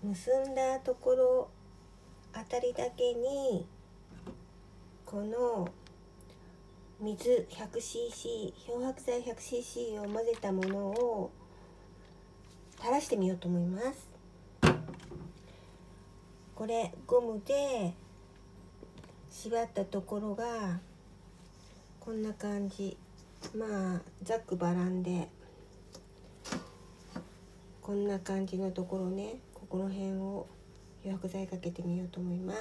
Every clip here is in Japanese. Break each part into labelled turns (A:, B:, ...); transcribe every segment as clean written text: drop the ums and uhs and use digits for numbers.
A: 結んだところあたりだけにこの水 100cc 漂白剤 100cc を混ぜたものを垂らしてみようと思います。これゴムで縛ったところがこんな感じ、まあざっくばらんでこんな感じのところね、ここの辺を漂白剤かけてみようと思います。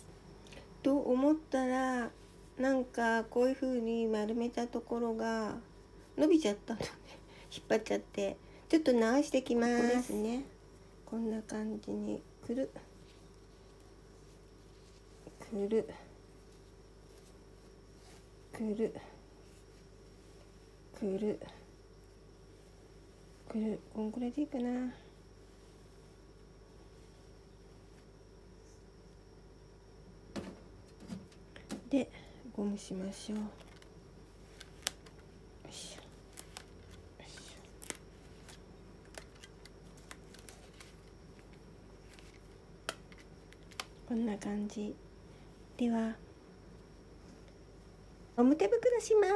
A: と思ったらなんかこういう風に丸めたところが伸びちゃったので引っ張っちゃってちょっと直してきます。ここですね。こんな感じにくるくるくるくるくる、こんくらいでいいかな。でゴムしましょう。よいしょよいしょ。こんな感じではゴム手袋します。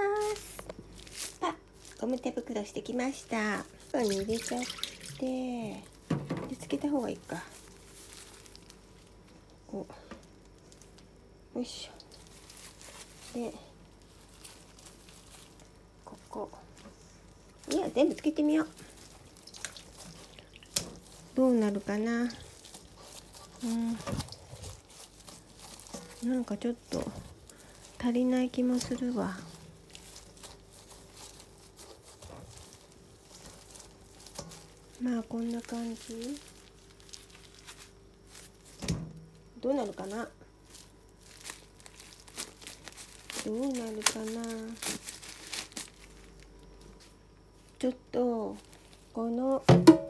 A: ゴム手袋してきました。袋に入れちゃってでつけた方がいいか。こうよいしょ。でここいや全部つけてみよう。どうなるかな。なんかちょっと足りない気もするわ。まあこんな感じ。どうなるかな。どうなるかな。ちょっとこの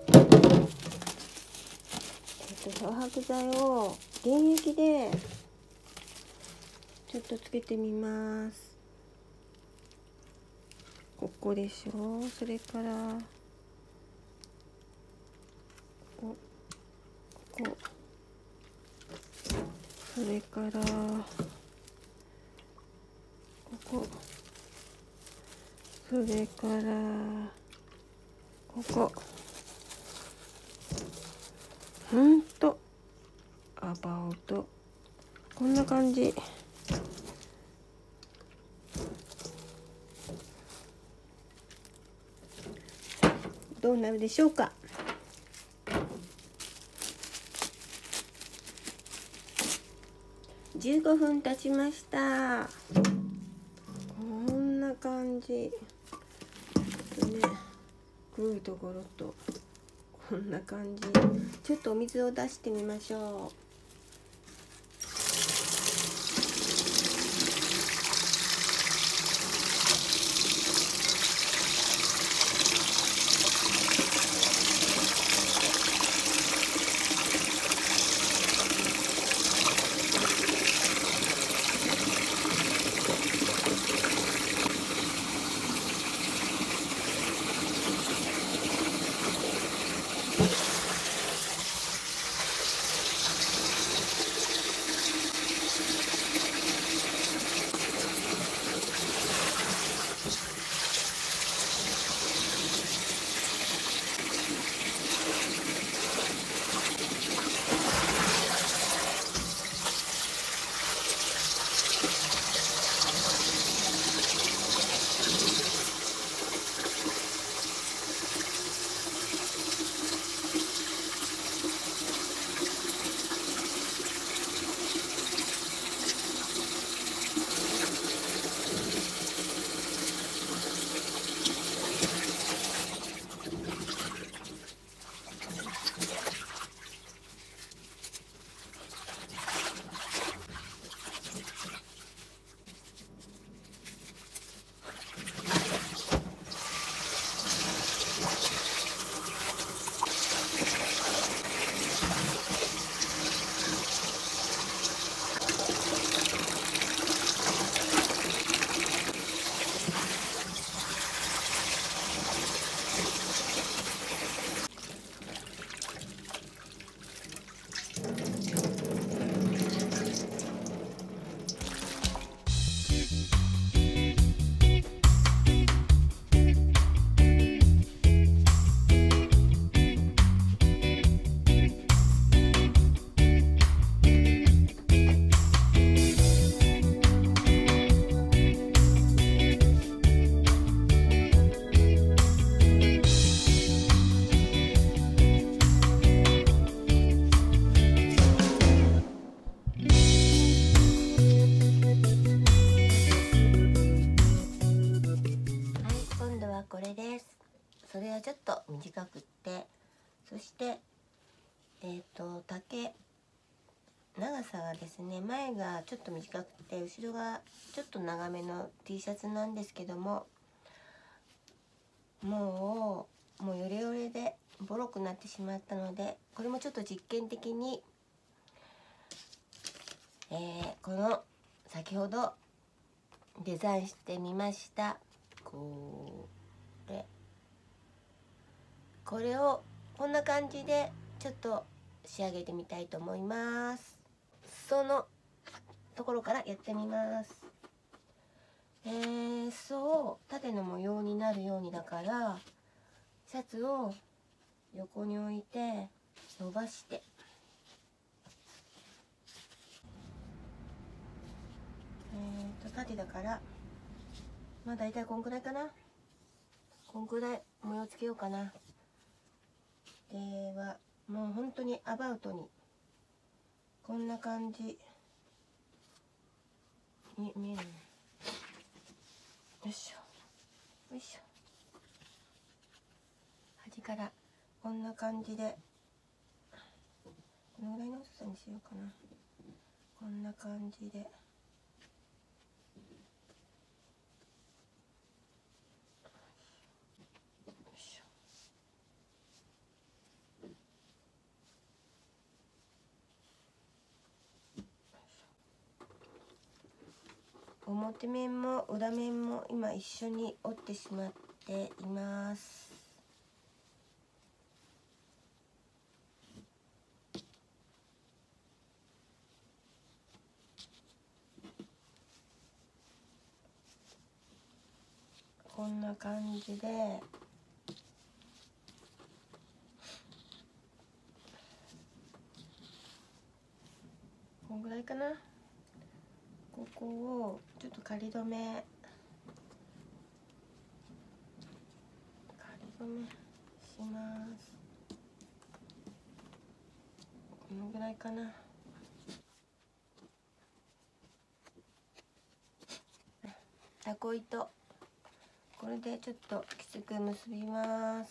A: 漂白剤を原液でちょっとつけてみます。ここでしょ。それからここ、それからここ、それからここ、アバウトこんな感じ。どうなるでしょうか。15分経ちました。こんな感じ。ちょっとね、黒いところとこんな感じ。ちょっとお水を出してみましょう。 して丈長さがですね、前がちょっと短くて後ろがちょっと長めの T シャツなんですけども、もうヨレヨレでボロくなってしまったので、これもちょっと実験的に、この先ほどデザインしてみましたこれをこんな感じでちょっと仕上げてみたいと思います。そのところからやってみます。裾を縦の模様になるようにだから、シャツを横に置いて伸ばして、縦だからまあ大体こんくらいかな。こんくらい模様つけようかな。ではもう本当にアバウトにこんな感じに見える。よいしょよいしょ。端からこんな感じで、このぐらいの太さにしようかな。こんな感じで。表面も裏面も今一緒に折ってしまっています。こんな感じでこんぐらいかな。ここをちょっと仮止めします。このぐらいかな。タコ糸、これでちょっときつく結びます。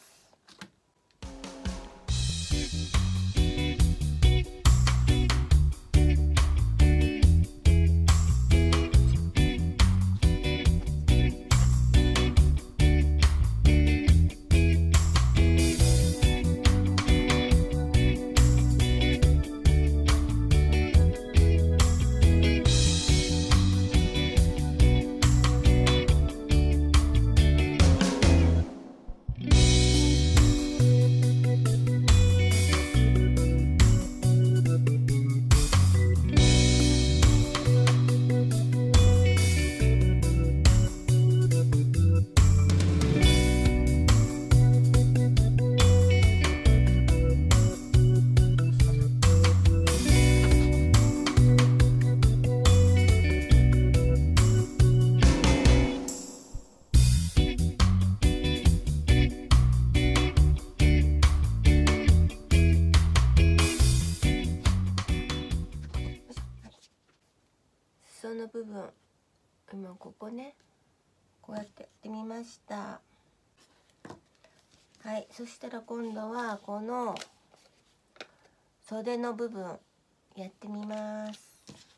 A: 裾の部分、今ここね、こうやってやってみました。はい、そしたら今度はこの袖の部分やってみます。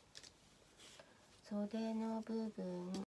A: 袖の部分、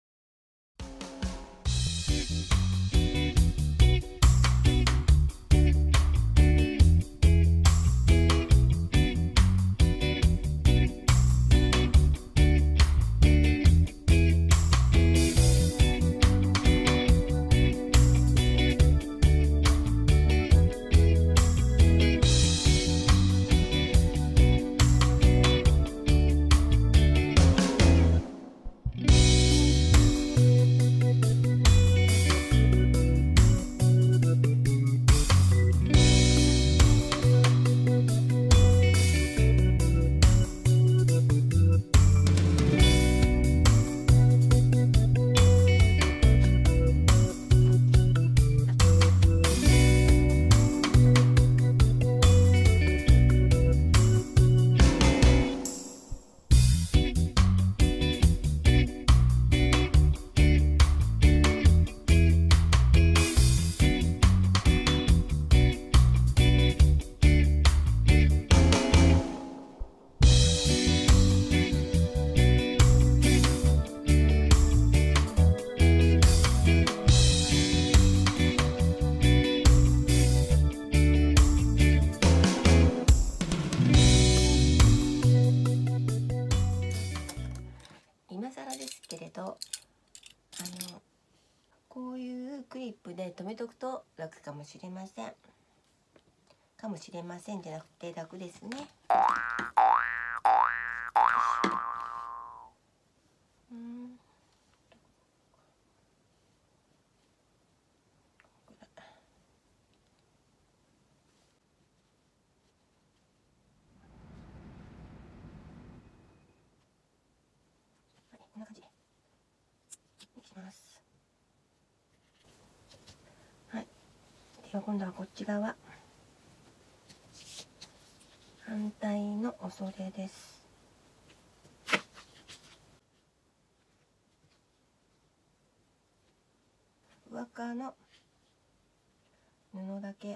A: クリップで留めとくと楽かもしれません。かもしれませんじゃなくて楽ですね。こんな感じにします。はい。では今度はこっち側、反対のお袖です。上側の布だけや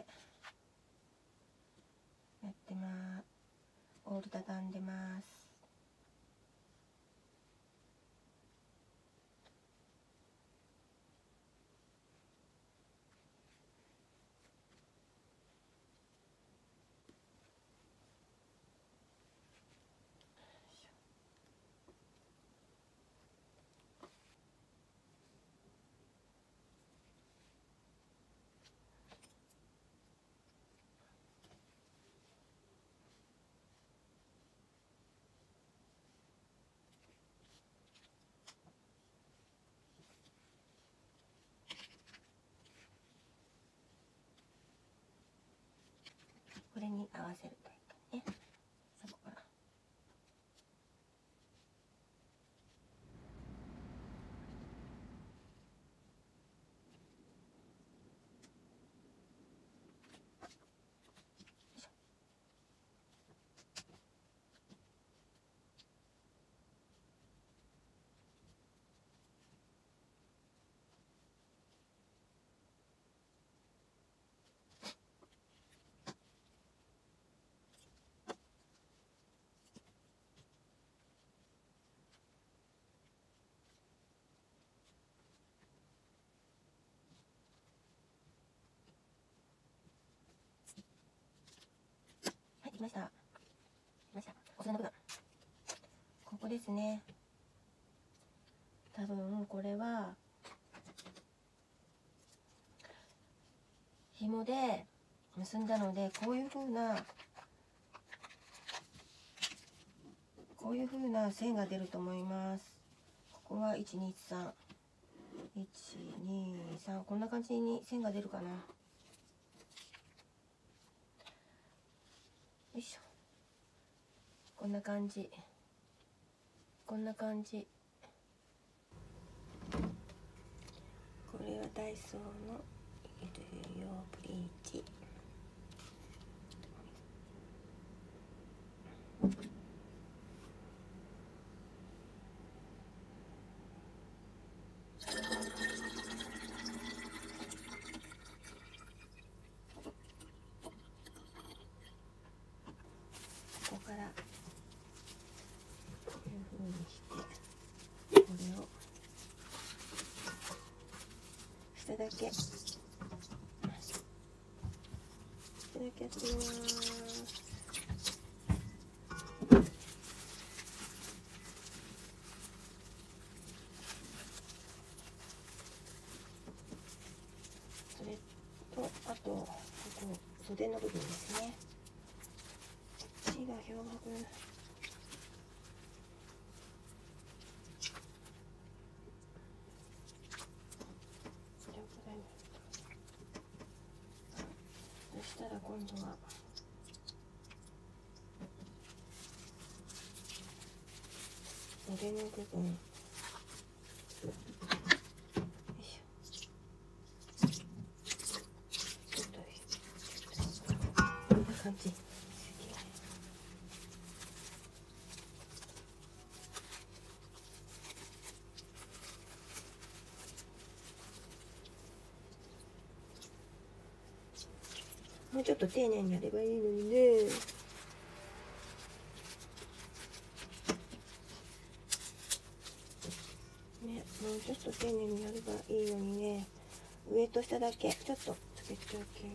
A: ってます。オール畳んでます。これに合わせるといいかね。そこから。はい、できました。できました。お袖の部分。ここですね。多分これは紐で結んだので、こういう風な線が出ると思います。ここは123、123、こんな感じに線が出るかな。よいしょ。こんな感じ。こんな感じ。これはダイソーの衣類用ブリーチ。ここからこういう風にしてこれを下だけやってみます。それとあとここ袖の部分ですね。字が漂白。そしたら今度は袖の部分、よいしょ、ちょっとこんな感じ。もうちょっと丁寧にやればいいのにね。もうちょっと丁寧にやればいいのにね。上と下だけちょっとつけておけ。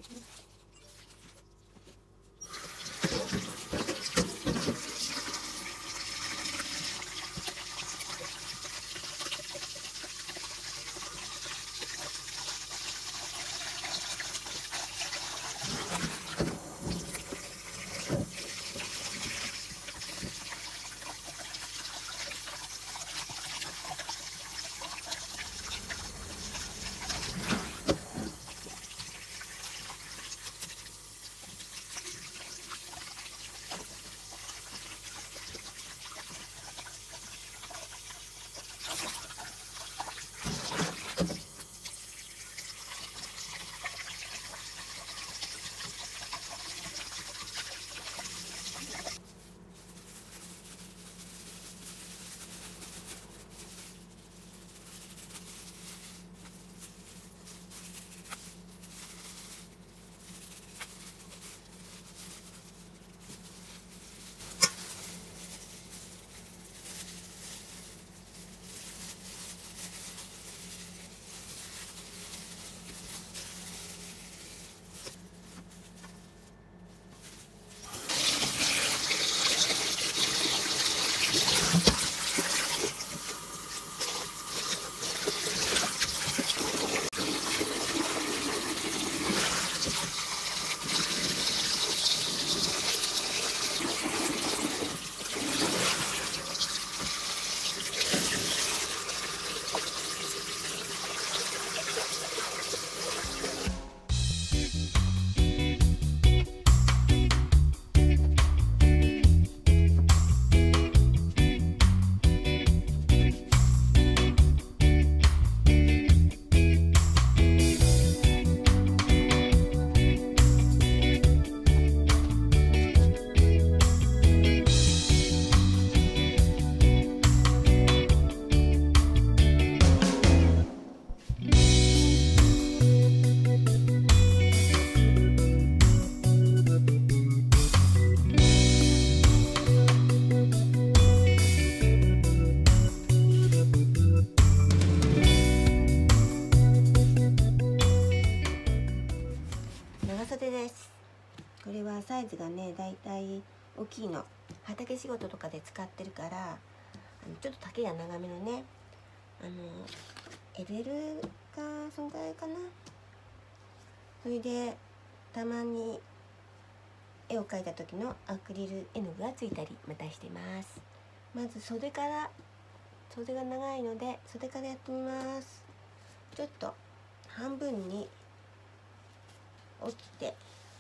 A: サイズがねだいたい大きいの。畑仕事とかで使ってるから、ちょっと丈が長めのね、LL がそんぐらいかな。それでたまに絵を描いた時のアクリル絵の具がついたりまたしてます。まず袖が長いので袖からやってみます。ちょっと半分に折って、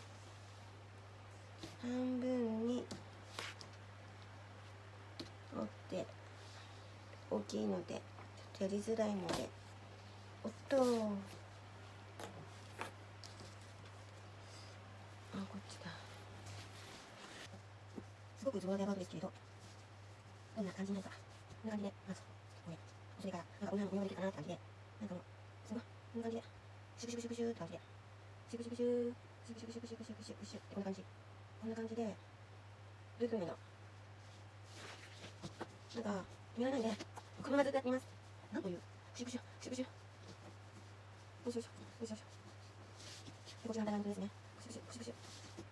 A: 半分に折って大きいのでちょっとやりづらいので、おっと、こっちだ。すごくズボラでやるんですけれど、どんな感じになるか、こんな感じで、まずこれそれからなんかお庭できるかなって感じで、なんかもうすごいこんな感じでシュクシュクシュクシュって感じで、シュクシュクシュシュクシュクシュクシュクシュクシュクシュってこんな感じ、こんな感じで、どういう風になるの、なんか見られないんでこのままずっとやってみます。なんというシュクシュシュクシュ、よしよしよしよし、でこちらの反対側ですね、シュクシュシュクシュ。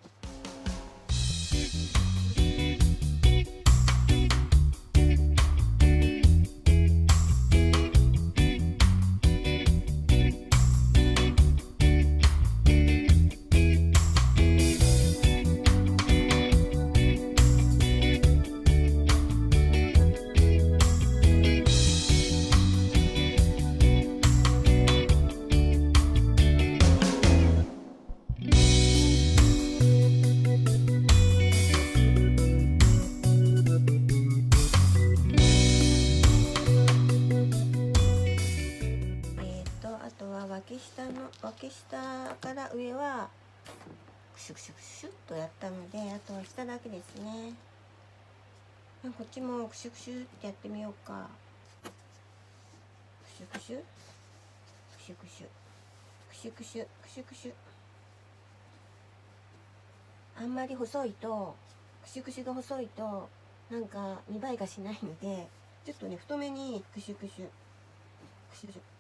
A: 脇下から上はクシュクシュクシュッとやったので、あとは下だけですね。こっちもクシュクシュってやってみようか。クシュクシュクシュクシュクシュクシュクシュクシュ。あんまり細いとクシュクシュが細いとなんか見栄えがしないので、ちょっとね太めにクシュクシュクシュクシュ。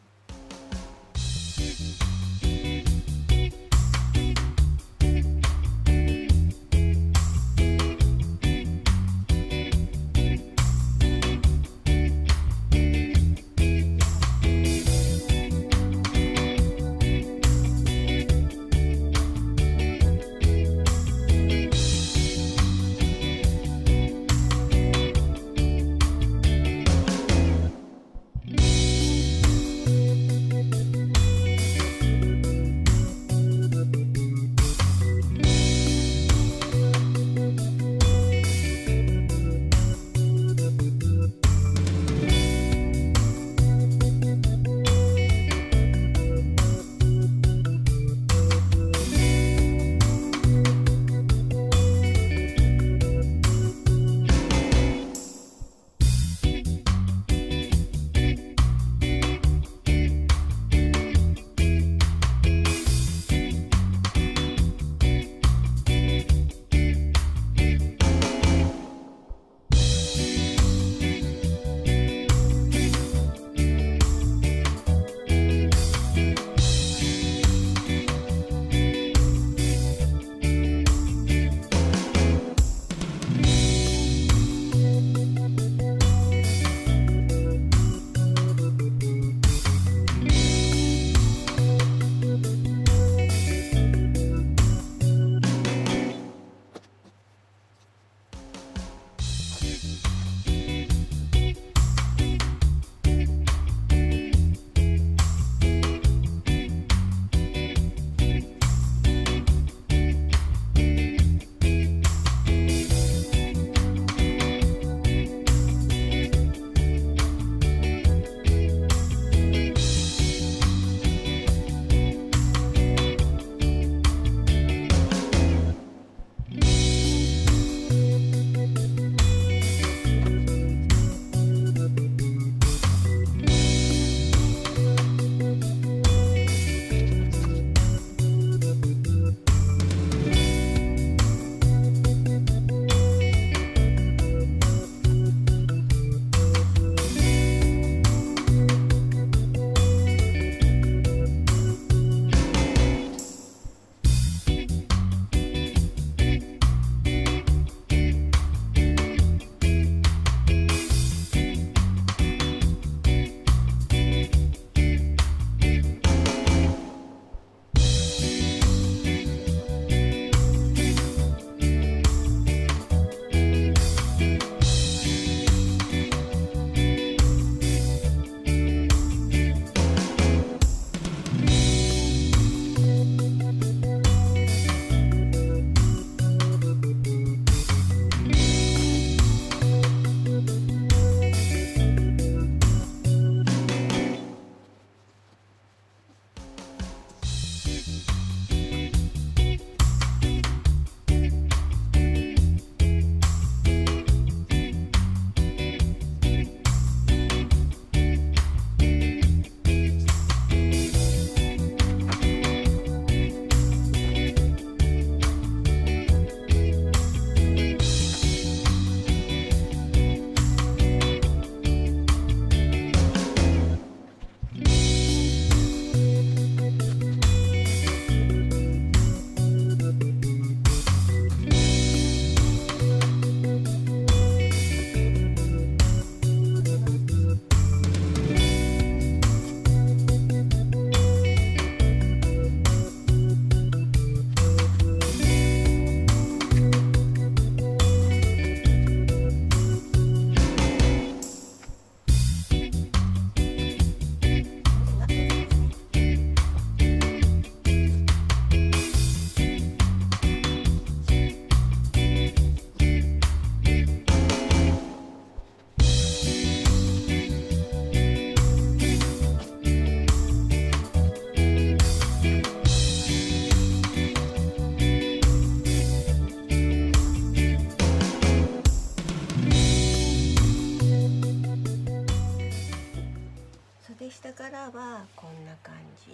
A: はこんな感じ。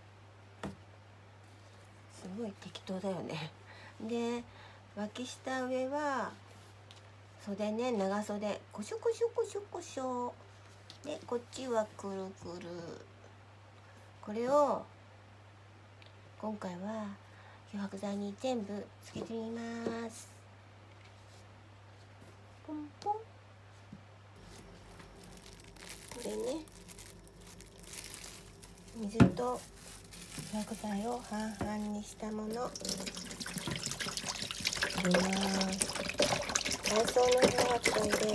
A: すごい適当だよね。で脇下上は袖ね、長袖コショコショコショコショで、こっちはくるくる。これを今回は漂白剤に全部つけてみます。ポンポン。これね、水と漂白剤を半々にしたもの入れます。乾燥の漂白剤です。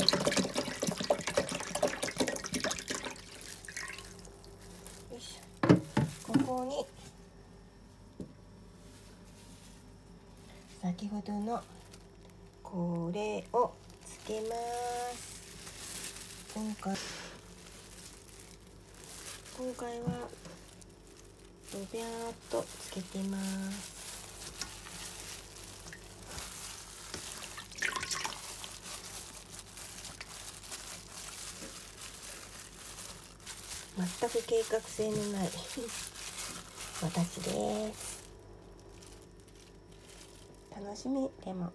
A: よいしょ。ここに先ほどのこれをつけます。今回はドビャーっとつけてます。全く計画性のない私です。楽しみ。でも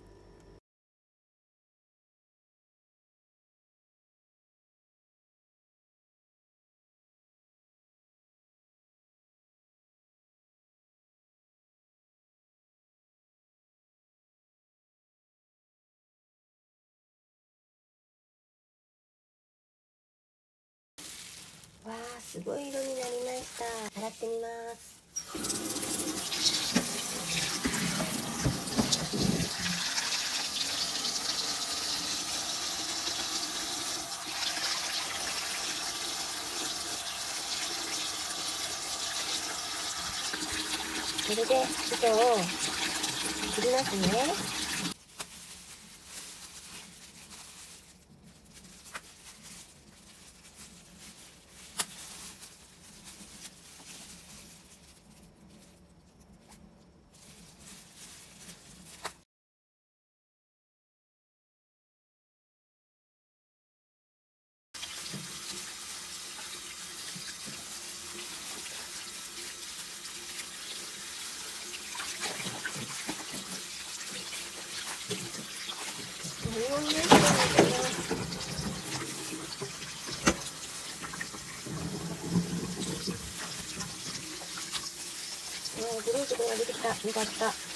A: わあ、すごい色になりました。洗ってみます。これで糸を切りますね。グレートが出てきた。よかった。